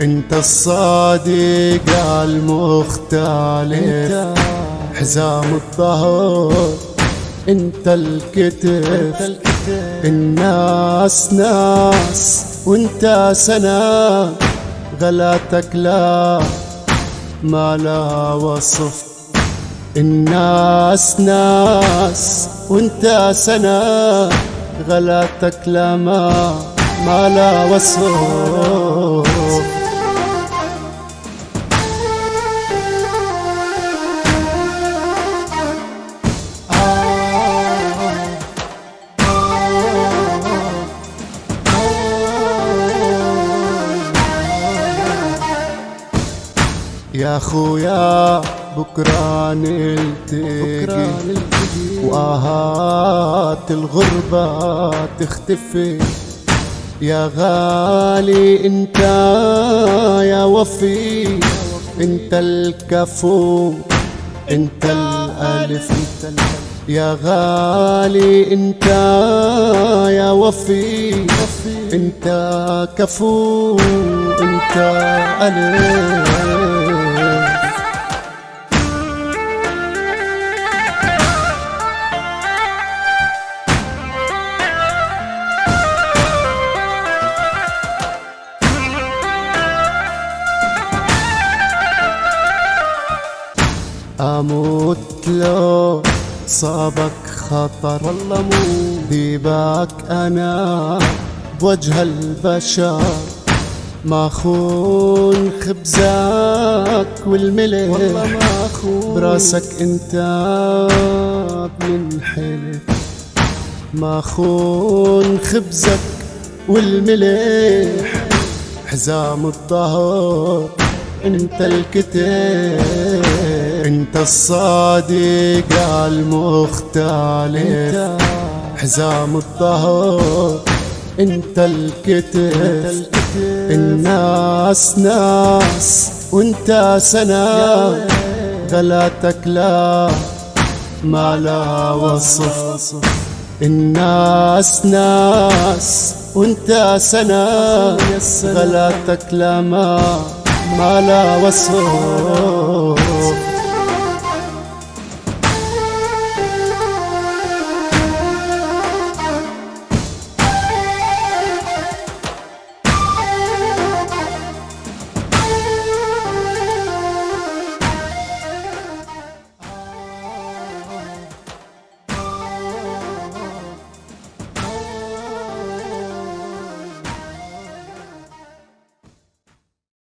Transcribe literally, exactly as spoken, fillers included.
انت الصادق المختلف، حزام الظهر انت الكتف. الناس ناس وانت سنة، غلاتك لا ما لا وصف. الناس ناس وانت سنة، غلاتك لا ما ما لا وصف. يا خويا بكرة نلتقي، وآهات الغربة تختفي. يا غالي انت يا وفي، انت الكفو انت الألف. يا غالي انت يا وفي، انت كفو انت ألف. أموت لو صابك خطر، والله مو ذيبك أنا بوجه البشر. ما خون خبزك والملح، والله ما خون براسك انت بننحلف. ما خون خبزك والملح، حزام الظهر انت الكتف. انت الصادق المختلف، حزام الظهر انت الكتف. الناس ناس وانت سنة، غلاتك لا ما لا وصف. الناس ناس وانت سنة، غلاتك لا ما ما لا وصف.